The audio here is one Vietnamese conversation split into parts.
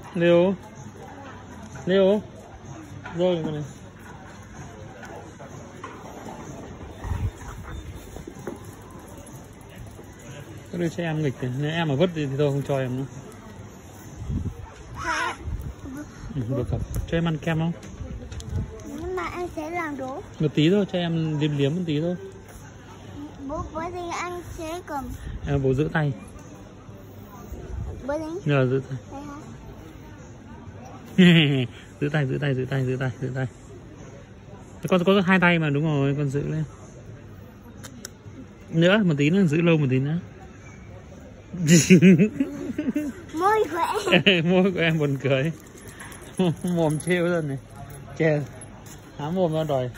Leo Leo rồi con này. Đưa cho em nghịch này. Nếu em mà vứt thì tôi không cho em nữa. Được không? Cho em ăn kem không? Nhưng mà anh sẽ làm đủ. Một tí thôi, cho em liếm liếm một tí thôi. Bố thì anh sẽ cầm. Bố giữ tay. Bố đi. Nhờ giữ tay. Giữ tay, giữ tay, giữ tay, giữ tay, giữ tay. Con có 2 tay mà, đúng rồi, con giữ lên. Nữa, một tí nữa, giữ lâu một tí nữa. Môi của em. Môi của em buồn cười. Mồm trêu rồi này. Chè. Há mồm ra đòi.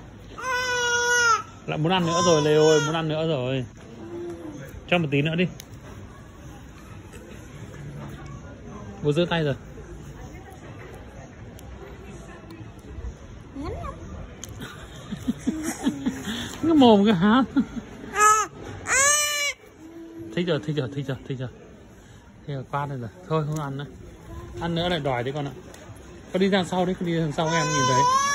Lại muốn ăn nữa rồi Leo ơi, muốn ăn nữa rồi. Cho một tí nữa đi. Bố giơ tay rồi. Cái mồm cái há. Thích rồi, thích rồi, thích rồi, thích rồi. Thế là qua đây rồi. Thôi không ăn nữa. Ăn nữa lại đòi đấy con ạ. Con đi ra sau đấy, con đi ra sau em nhìn thấy.